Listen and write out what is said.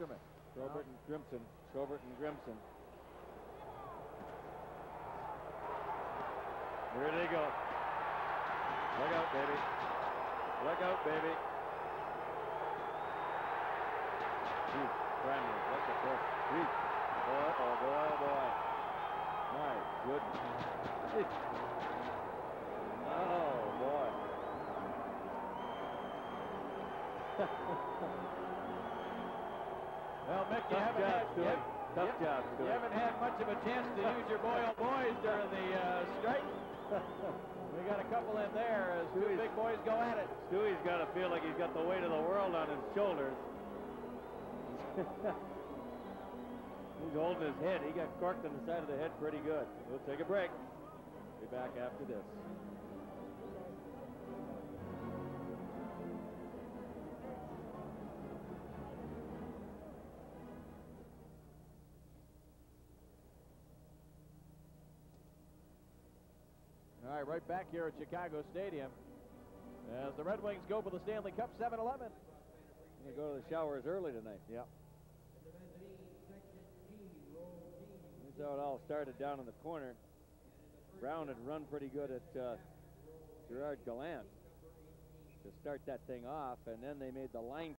Ackerman. Schobert and Grimson. Schobert and Grimson. Here they go. Look out, baby. Look out, baby. Jeez, Cranmer, what the fuck? Jeez. Boy, oh boy, oh boy. My goodness. Jeez. Oh, boy. Well, Mick, you haven't had much of a chance to use your boy boys during the strike. We got a couple in there as two big boys go at it. Stewie's got to feel like he's got the weight of the world on his shoulders. He's holding his head. He got corked on the side of the head pretty good. We'll take a break. Be back after this. All right, right back here at Chicago Stadium as the Red Wings go for the Stanley Cup 7-11. They go to the showers early tonight. Yep. Here's how it all started down in the corner. Brown had run pretty good at Gerard Gallant to start that thing off, and then they made the line